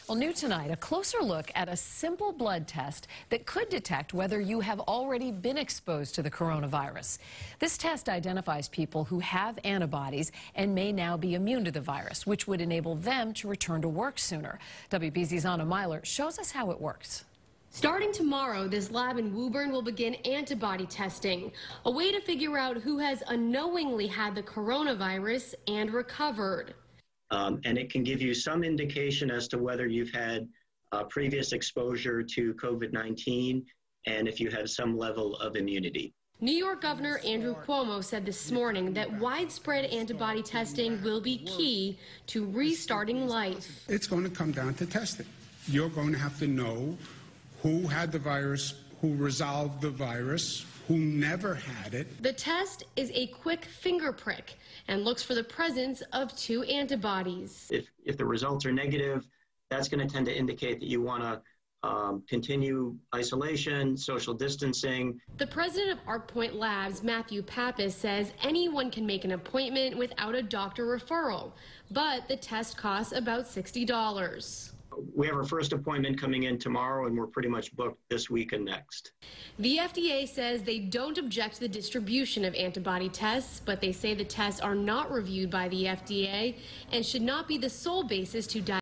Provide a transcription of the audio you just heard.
Well, new tonight, a closer look at a simple blood test that could detect whether you have already been exposed to the coronavirus. This test identifies people who have antibodies and may now be immune to the virus, which would enable them to return to work sooner. WBZ's Anna Myler shows us how it works. Starting tomorrow, this lab in Woburn will begin antibody testing, a way to figure out who has unknowingly had the coronavirus and recovered. And it can give you some indication as to whether you've had previous exposure to COVID-19 and if you have some level of immunity. New York Governor Andrew Cuomo said this morning that widespread antibody testing will be key to restarting life. It's going to come down to testing. You're going to have to know who had the virus, who resolved the virus, who never had it. The test is a quick finger prick and looks for the presence of 2 antibodies. If the results are negative, that's going to tend to indicate that you want to continue isolation, social distancing. The president of ARCpoint Labs, Matthew Pappas, says anyone can make an appointment without a doctor referral, but the test costs about $60. We have our first appointment coming in tomorrow, and we're pretty much booked this week and next. The FDA says they don't object to the distribution of antibody tests, but they say the tests are not reviewed by the FDA and should not be the sole basis to diagnose